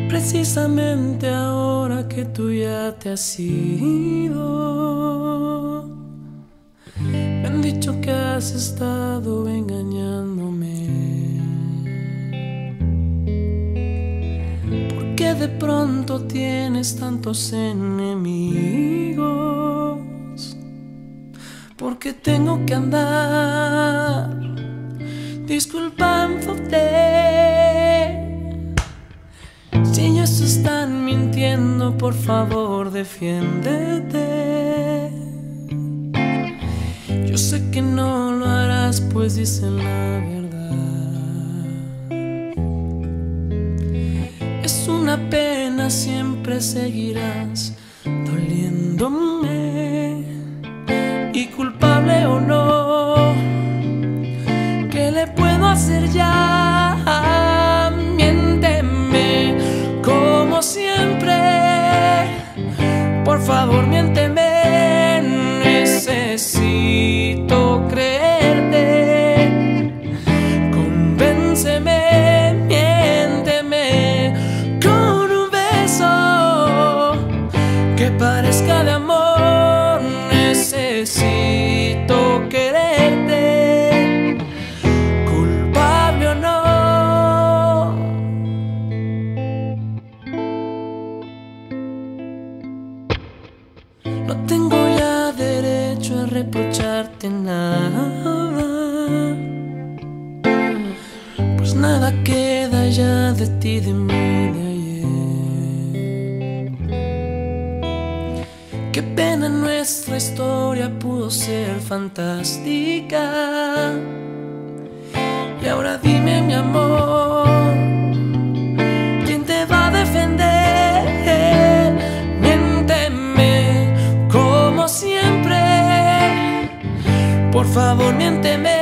precisamente ahora que tú ya te has ido. Me han dicho que has estado engañándome, porque de pronto tienes tantos enemigos, porque tengo que andar disculpándote. Si ellos están mintiendo, por favor defiéndete. Yo sé que no lo harás, pues dicen la verdad. Es una pena, siempre seguirás doliéndome. Y culpable o no, ¿qué le puedo hacer ya? Miénteme como siempre, por favor miénteme. Necesito creerte, convénceme, miénteme con un beso que parezca de amor. Necesito quererte, culpable o no. No tengo ya derecho a reprocharte nada, pues nada queda ya de ti, de mí, de ayer. Qué pena, nuestra historia pudo ser fantástica. Y ahora dime, mi amor, ¿quién te va a defender? Miénteme como siempre, por favor miénteme.